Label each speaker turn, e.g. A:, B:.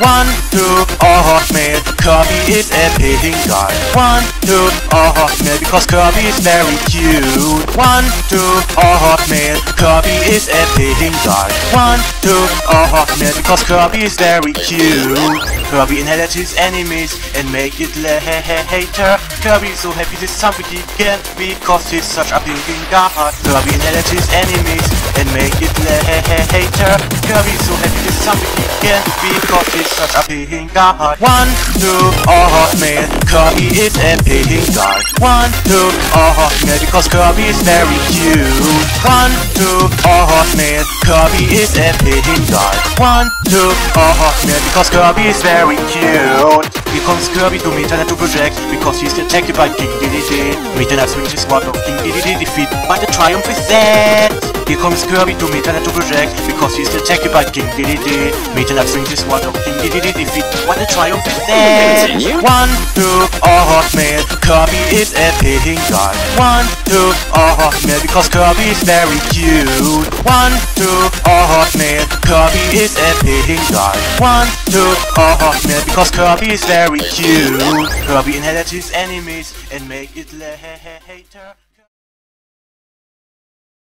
A: 1, 2, oh man, Kirby is a pink guy. 1, 2, oh man, because Kirby is very cute. 1, 2, oh man, Kirby is a pink guy. 1, 2, oh man, because Kirby is very cute. Kirby inherits his enemies and make it later. Kirby is so happy this is something he can because he's such a pink guy. Kirby inherits his enemies and make it later. Kirby is so happy this is something he can because he's such a pink guy. 1, 2, oh man, Kirby is a pink guy. 1, 2, oh man, because Kirby is very cute. 1, 2, oh man, Kirby is a pink guy. 1, 2, oh man, because Kirby is very cute. Here comes Kirby to meet and to project because he's attacked by King Dedede. Meet and swings his sword of King Dedede, defeat by the triumph is set. Here comes Kirby to meet and to project because he's attacked by King Dedede. Meet and swings his sword of King Dedede, defeat by the triumph is set. 1, 2, oh man, Kirby is a pink guy. 1, 2, oh man, because Kirby is very cute. 1, 2, oh man, Kirby is a pink guy. 1, 2, oh man, because Kirby is very cute. Kirby inherits his enemies and make it later.